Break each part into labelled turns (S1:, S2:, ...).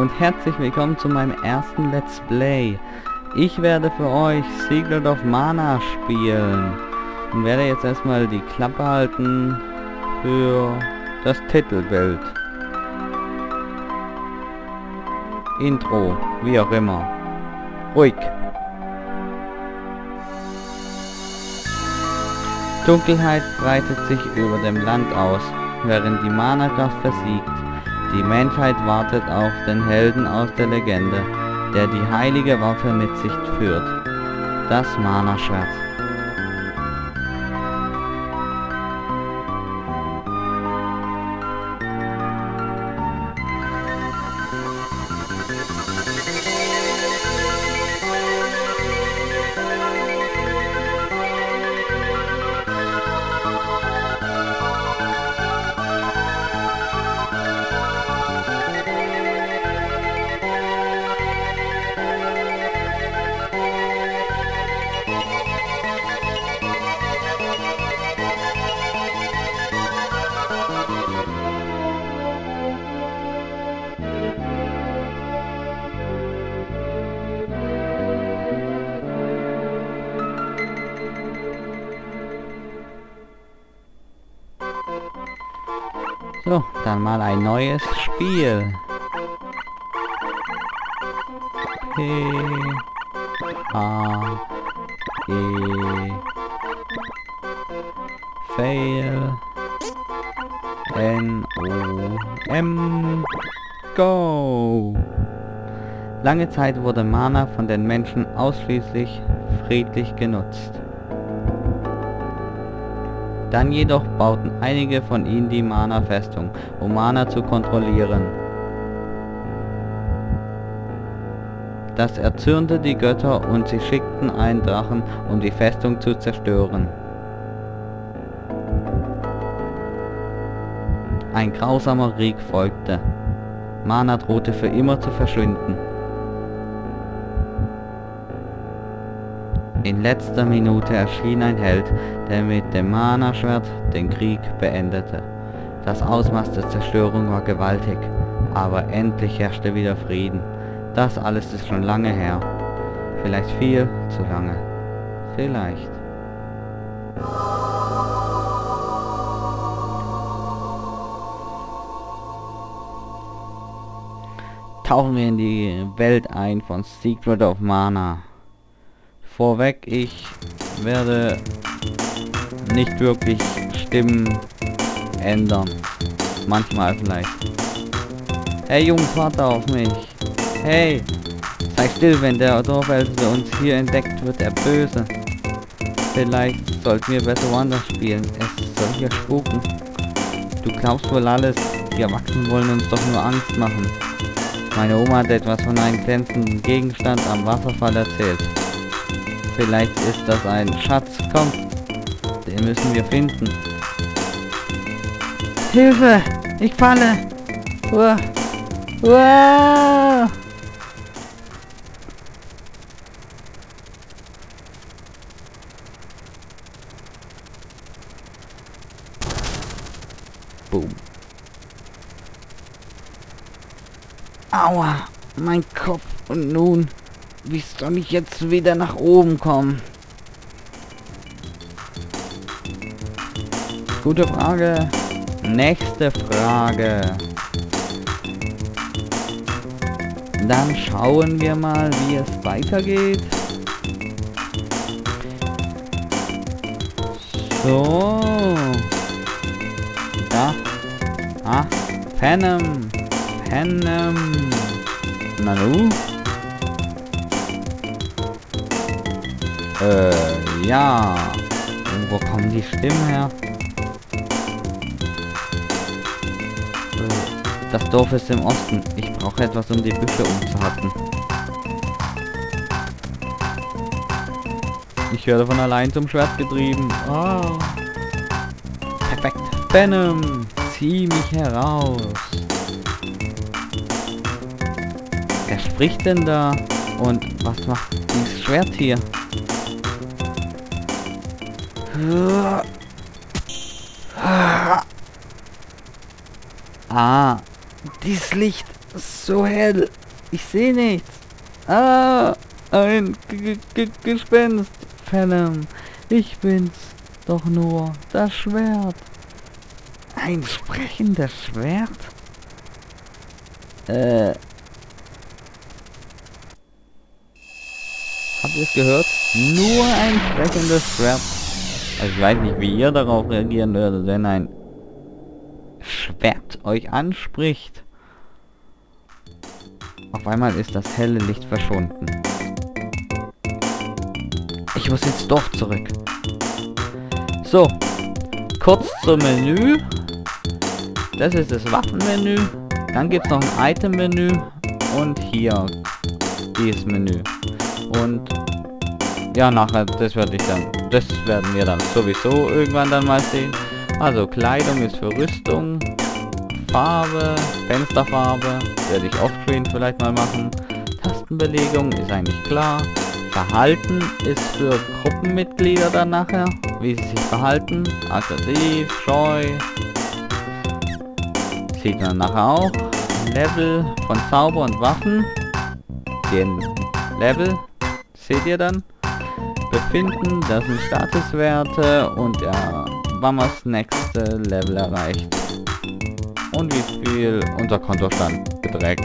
S1: und herzlich willkommen zu meinem ersten Let's Play. Ich werde für euch Secret of Mana spielen und werde jetzt erstmal die Klappe halten für das Titelbild. Intro, wie auch immer. Ruhig. Dunkelheit breitet sich über dem Land aus, während die Mana-Kraft versiegt. Die Menschheit wartet auf den Helden aus der Legende, der die heilige Waffe mit sich führt. Das Mana-Schwert. So, dann mal ein neues Spiel. P A E Fail N O M Go. Lange Zeit wurde Mana von den Menschen ausschließlich friedlich genutzt. Dann jedoch bauten einige von ihnen die Mana-Festung, um Mana zu kontrollieren. Das erzürnte die Götter und sie schickten einen Drachen, um die Festung zu zerstören. Ein grausamer Krieg folgte. Mana drohte für immer zu verschwinden. In letzter Minute erschien ein Held, der mit dem Mana-Schwert den Krieg beendete. Das Ausmaß der Zerstörung war gewaltig, aber endlich herrschte wieder Frieden. Das alles ist schon lange her. Vielleicht viel zu lange. Vielleicht. Tauchen wir in die Welt ein von Secret of Mana. Vorweg, ich werde nicht wirklich Stimmen ändern. Manchmal vielleicht. Hey Jungs, warte auf mich. Hey, sei still, wenn der Dorfälteste uns hier entdeckt, wird er böse. Vielleicht sollten wir besser woanders spielen. Es soll hier spuken. Du glaubst wohl alles. Die Erwachsenen wollen uns doch nur Angst machen. Meine Oma hat etwas von einem glänzenden Gegenstand am Wasserfall erzählt. Vielleicht ist das ein Schatz. Komm, den müssen wir finden. Hilfe! Ich falle! Uah. Uah. Boom. Aua! Mein Kopf. Und nun... Wie soll ich jetzt wieder nach oben kommen? Gute Frage. Nächste Frage. Dann schauen wir mal, wie es weitergeht. So. Da. Ah. Phantom. Nanu. Ja. Und wo kommen die Stimmen her? Das Dorf ist im Osten. Ich brauche etwas, um die Büsche umzuhacken. Ich werde von allein zum Schwert getrieben. Oh. Perfekt. Venom, zieh mich heraus. Wer spricht denn da? Und was macht dieses Schwert hier? Ah, dieses Licht. So hell. Ich sehe nichts. Ah, ein Gespenst. Verdammt. Ich bin's. Doch nur das Schwert. Ein sprechendes Schwert? Habt ihr es gehört? Nur ein sprechendes Schwert. Also ich weiß nicht, wie ihr darauf reagieren würdet, wenn ein Schwert euch anspricht. Auf einmal ist das helle Licht verschwunden. Ich muss ins Dorf zurück. So, kurz zum Menü. Das ist das Waffenmenü. Dann gibt es noch ein Item-Menü. Und hier dieses Menü. Und ja, nachher, das werden wir dann sowieso irgendwann dann mal sehen. Also Kleidung ist für Rüstung. Farbe, Fensterfarbe, werde ich offscreen vielleicht mal machen. Tastenbelegung ist eigentlich klar. Verhalten ist für Gruppenmitglieder dann nachher, wie sie sich verhalten. Aggressiv, scheu. Sieht man nachher auch. Level von Zauber und Waffen. Den Level seht ihr dann. Befinden, das sind Statuswerte und ja, wann man das nächste Level erreicht. Und wie viel unser Kontostand beträgt.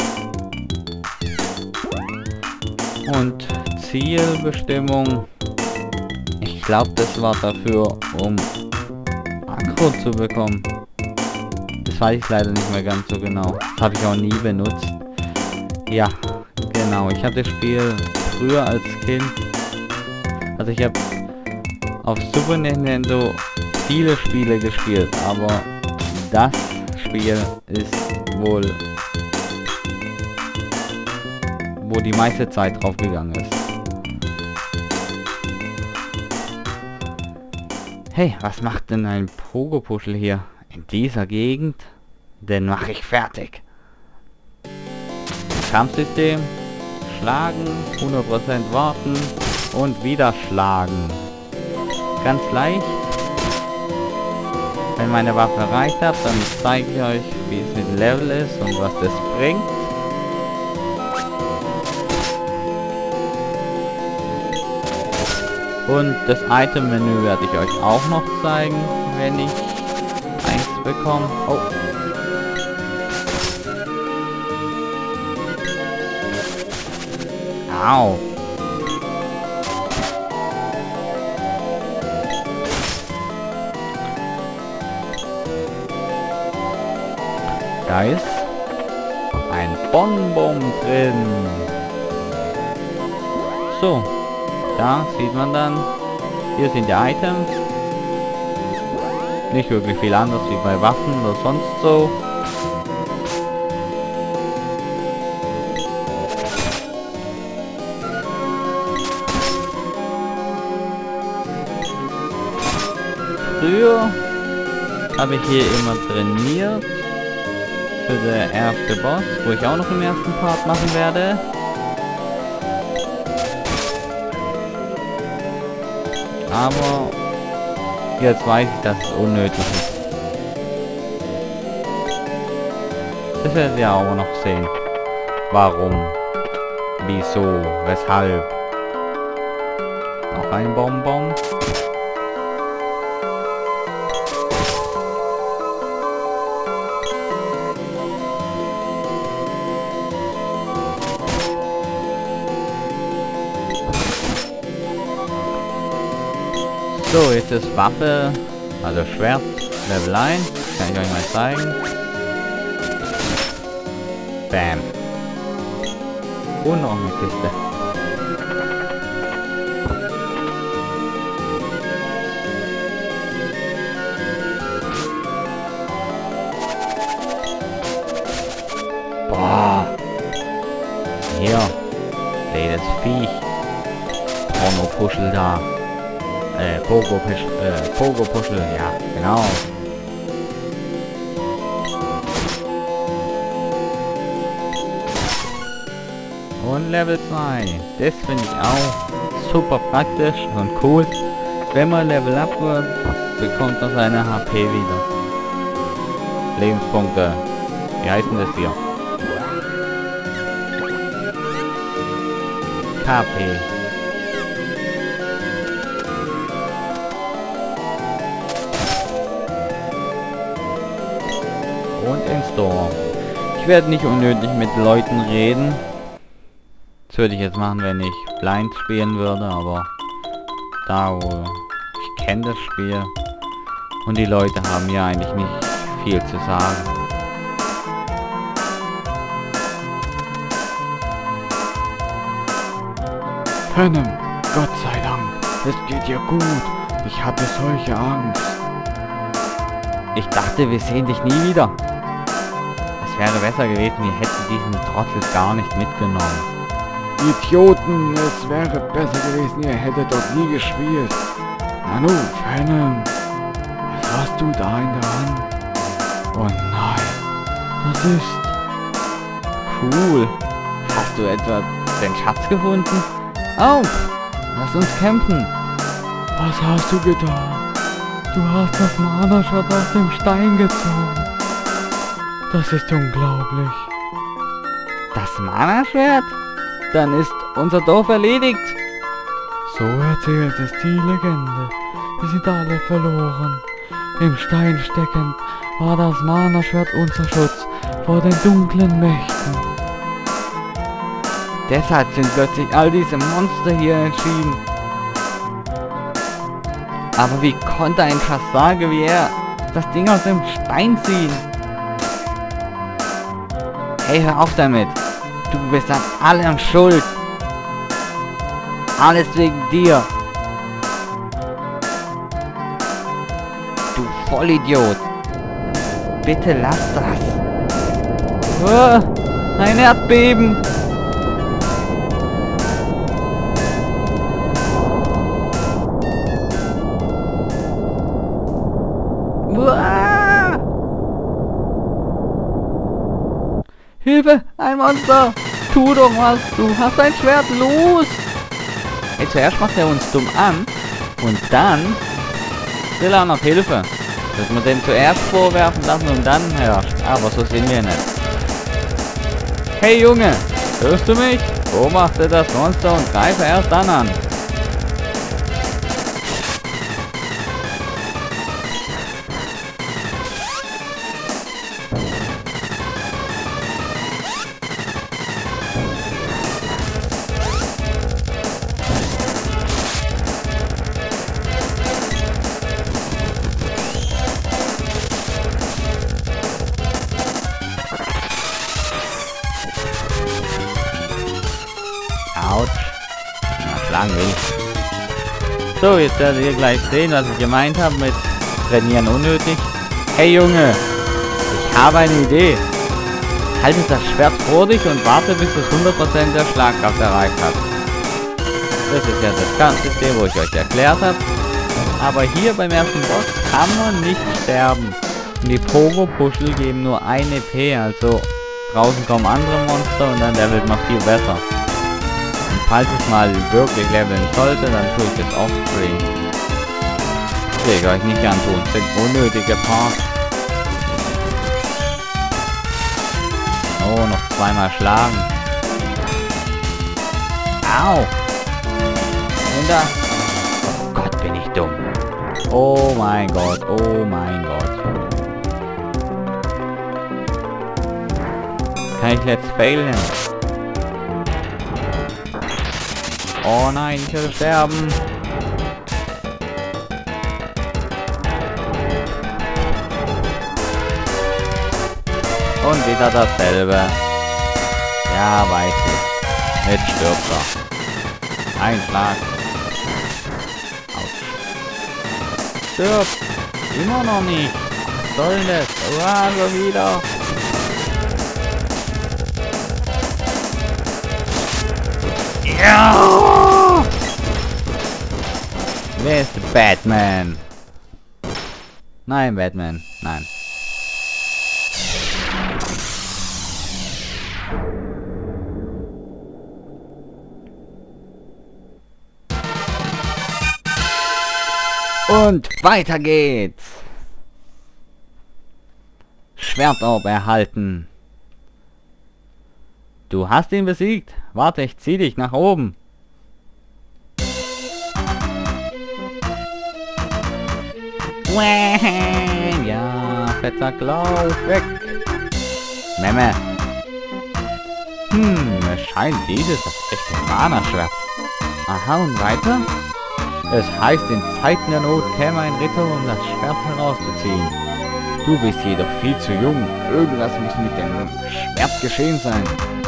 S1: Und Zielbestimmung. Ich glaube, das war dafür, um Akku zu bekommen. Das weiß ich leider nicht mehr ganz so genau. Das habe ich auch nie benutzt. Ja, genau. Ich habe das Spiel früher als Kind. Also ich habe auf Super Nintendo viele Spiele gespielt, aber das Spiel ist wohl, wo die meiste Zeit drauf gegangen ist. Hey, was macht denn ein Pogo-Puschel hier in dieser Gegend? Den mache ich fertig. Kampfsystem. Schlagen, 100% warten und wieder schlagen. Ganz leicht. Wenn meine Waffe erreicht habt, dann zeige ich euch, wie es mit Level ist und was das bringt. Und das Item-Menü werde ich euch auch noch zeigen, wenn ich eins bekomme. Oh. Au. Da ist ein Bonbon drin. So, da sieht man dann, hier sind die Items. Nicht wirklich viel anders wie bei Waffen oder sonst so. Früher habe ich hier immer trainiert für den ersten Boss, wo ich auch noch im ersten Part machen werde. Aber jetzt weiß ich, dass es unnötig ist. Das werdet ihr auch noch sehen. Warum? Wieso? Weshalb? Noch ein Bonbon. So, jetzt ist Waffe, also Schwert, Level 1, kann ich euch mal zeigen. Bam. Und noch eine Kiste. Boah. Hier. Blödes Viech. Porno-Puschel da. Pogo-Puschel, ja, genau. Und Level 2. Das finde ich auch super praktisch und cool. Wenn man Level up wird, bekommt man seine HP wieder. Lebenspunkte. Wie heißen das hier? HP. Und ins Dorf. Ich werde nicht unnötig mit Leuten reden. Das würde ich jetzt machen, wenn ich blind spielen würde, aber da wo ich kenne das Spiel und die Leute haben ja eigentlich nicht viel zu sagen.
S2: Venom, Gott sei Dank, es geht dir gut. Ich hatte solche Angst.
S1: Ich dachte, wir sehen dich nie wieder. Es wäre besser gewesen, wir hätten diesen Trottel gar nicht mitgenommen.
S2: Idioten, es wäre besser gewesen, ihr hättet dort nie gespielt. Nanu, Venom, was hast du da in der Hand? Oh nein, das ist...
S1: Cool. Hast du etwa den Schatz gefunden? Auf! Lass uns kämpfen.
S2: Was hast du getan? Du hast das Mana-Schwert aus dem Stein gezogen. Das ist unglaublich.
S1: Das Mana-Schwert? Dann ist unser Dorf erledigt.
S2: So erzählt es die Legende. Wir sind alle verloren. Im Stein steckend war das Mana-Schwert unser Schutz vor den dunklen Mächten.
S1: Deshalb sind plötzlich all diese Monster hier erschienen. Aber wie konnte ein Schassage wie er das Ding aus dem Stein ziehen? Hey, hör auf damit. Du bist an allem schuld. Alles wegen dir. Du Vollidiot. Bitte lass das. Ein Erdbeben. Hilfe! Ein Monster! Tu doch was! Du hast ein Schwert! Los! Hey, zuerst macht er uns dumm an und dann will er noch Hilfe. Dass wir den zuerst vorwerfen lassen und dann herrscht. Aber so sind wir nicht. Hey Junge! Hörst du mich? Beobachte das Monster und greife erst dann an. Autsch. Na, schlagen will. So, jetzt werdet ihr gleich sehen, was ich gemeint habe mit trainieren unnötig. Hey Junge, ich habe eine Idee. Halte das Schwert vor dich und warte, bis es 100% der Schlagkraft erreicht hat. Das ist ja das Kampfsystem, wo ich euch erklärt habe. Aber hier beim ersten Boss kann man nicht sterben. Und die Pogo-Puschel geben nur 1 EP, also draußen kommen andere Monster und dann levelt man viel besser. Und falls ich mal wirklich leveln sollte, dann tue ich das offscreen. Will ich euch nicht antun, das sind unnötige Parts. Oh, noch zweimal schlagen. Au! Und das... Oh Gott, bin ich dumm. Oh mein Gott, oh mein Gott. Kann ich let's failen? Oh nein, ich werde sterben. Und wieder dasselbe. Ja, weiß ich. Jetzt stirbt er. Ein Schlag. Autsch. Stirbt. Immer noch nicht. Was soll denn das? Uah, so wieder. Ja! Wer ist der Batman? Nein, Batman. Nein. Und weiter geht's. Schwertorb erhalten. Du hast ihn besiegt. Warte, ich zieh dich nach oben. Wah, ja, Fettsack, lauf weg. Memme. Es scheint dieses das echte Mana-Schwert. Aha, und weiter? Es heißt, in Zeiten der Not käme ein Ritter, um das Schwert herauszuziehen. Du bist jedoch viel zu jung. Irgendwas muss mit dem Schwert geschehen sein.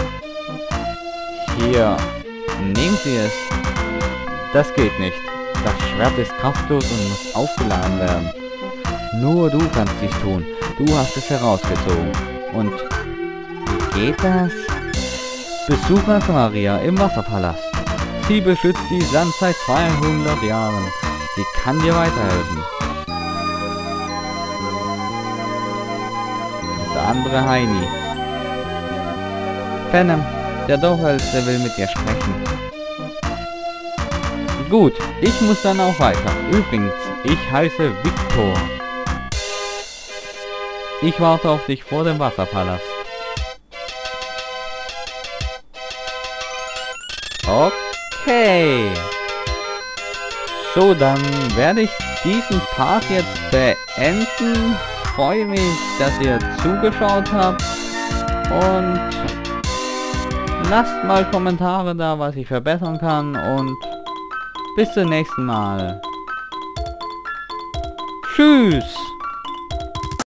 S1: Hier, nehmen Sie es. Das geht nicht. Das Schwert ist kraftlos und muss aufgeladen werden. Nur du kannst dies tun. Du hast es herausgezogen. Und wie geht das? Besuche Maria im Wasserpalast. Sie beschützt die Land seit 200 Jahren. Sie kann dir weiterhelfen. Und der andere Heini. Venom, der Dorfhölzer will mit dir sprechen. Gut, ich muss dann auch weiter. Übrigens, ich heiße Victor. Ich warte auf dich vor dem Wasserpalast. Okay. So, dann werde ich diesen Part jetzt beenden. Freue mich, dass ihr zugeschaut habt. Und lasst mal Kommentare da, was ich verbessern kann. Und bis zum nächsten Mal. Tschüss.